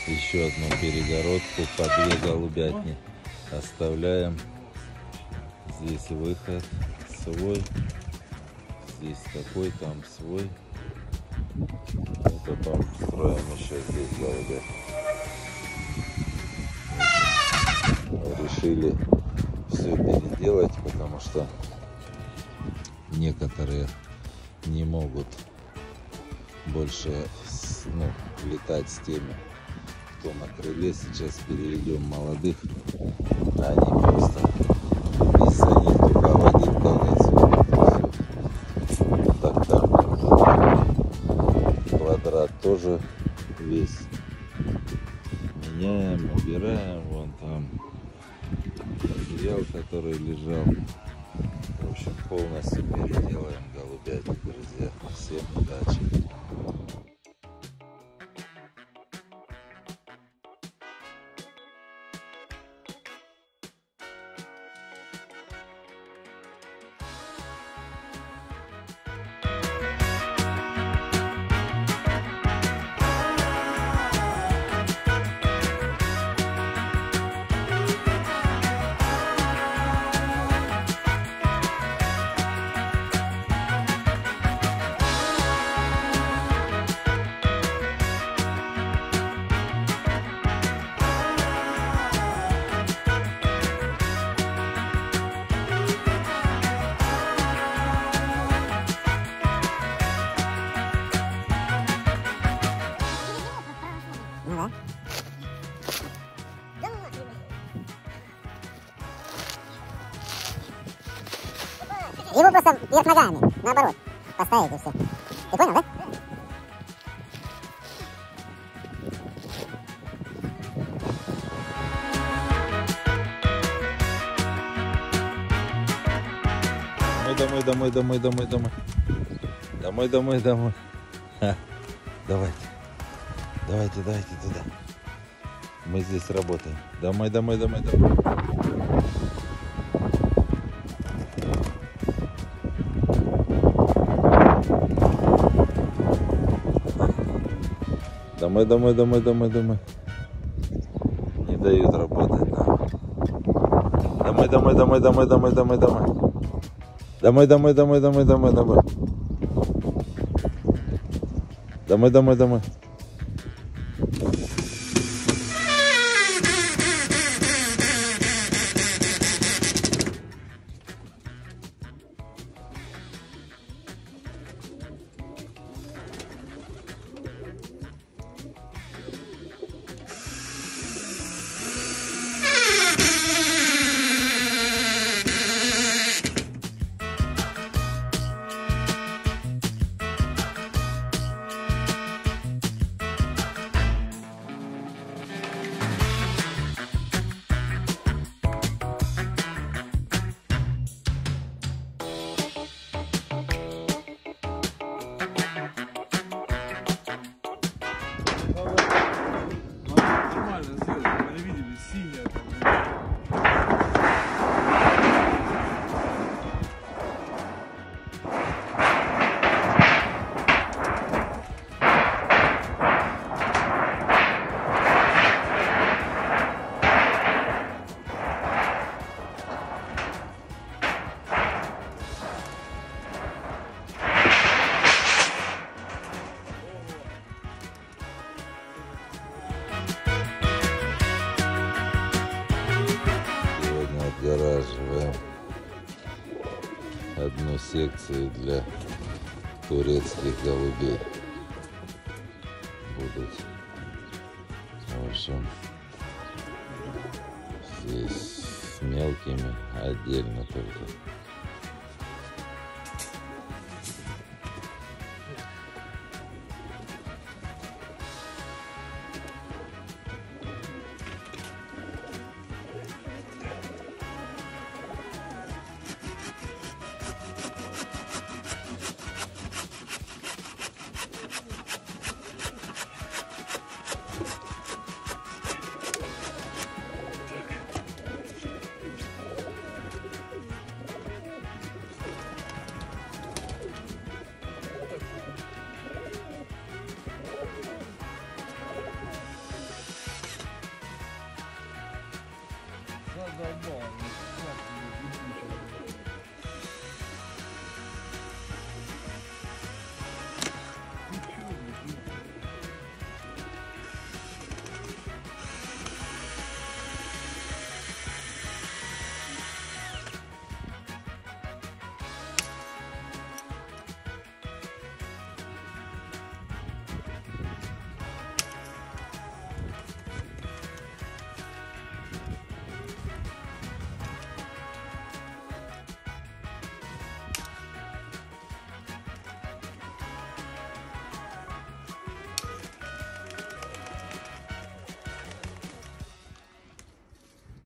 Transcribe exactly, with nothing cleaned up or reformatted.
еще одну перегородку по две голубятни. Оставляем. Здесь выход свой. Здесь такой, там свой. Это там строим еще здесь голубят. Решили все переделать, потому что некоторые не могут больше, ну, летать с теми, кто на крыле. Сейчас переведем молодых, они просто вместо них только в один конец. Все. Так, там квадрат тоже весь меняем, убираем. Вон там материал, который лежал. В общем, полностью переделаем голубятник, друзья. Всем удачи! Его просто вверх ногами, наоборот, поставить и все. Ты понял, да? Домой, домой, домой, домой, домой. Домой, домой, домой. Ха. Давайте. Давайте, давайте туда. Мы здесь работаем. Домой, домой, домой, домой. Домой, домой, домой, домой, домой. Не дают работать нам. Домой, домой, домой, домой, домой, домой, домой. Домой, домой, домой, домой, домой, домой. Домой, домой, домой. Отгораживаем одну секцию для турецких голубей. Будут, в общем, здесь с мелкими отдельно только.